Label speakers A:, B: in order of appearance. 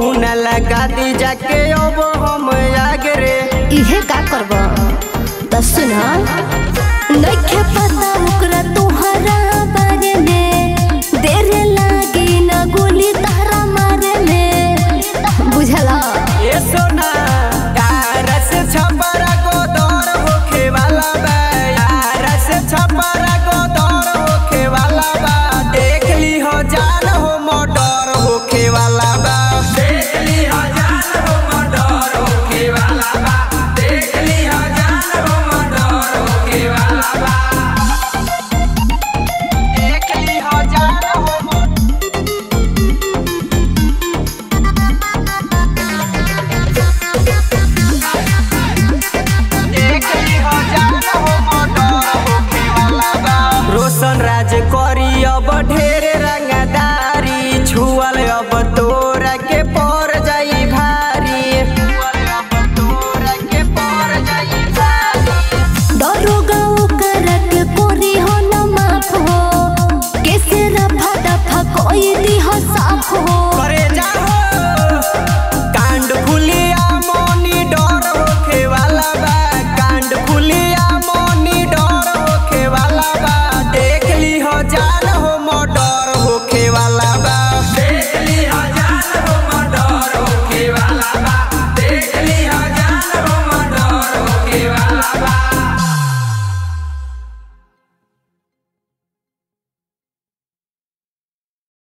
A: कबहू न लगा दी जाके अब हम आगे रे।
B: इहे का करब दस सुना नइखे पता ओकरा तोहरा बारे में देर लागी ना गोली तारा मारे में बुझला।
A: ये सोना रस छपरा को दौर होखे वाला बा, रस छपरा को दौर होखे वाला बा। देख ली हो जान हो मोटर होखे वाला बा, देख ली हो जान हो मोटर होखे वाला बा, देख ली हो जान हो मोटर होखे वाला बा, देख ली हो जान हो रोशन राज करी अब ढेर रंगदारी, छुअल अब तोरा के पर जाई भारी,
B: दरोगा ओकर के कोरी हो न माफ हो कैसे रफा दफा कोई दी हो साफ हो।
A: करे जाओ कांड खुलिया मोनी डर होखे वाला बा, कांड खुलिया मोनी डर होखे वाला बा। देख ली हो जान हो मोटर होखे वाला बा, देख ली हो जान हो मोटर होखे वाला बा, देख ली हो जान हो मोटर होखे वाला बा।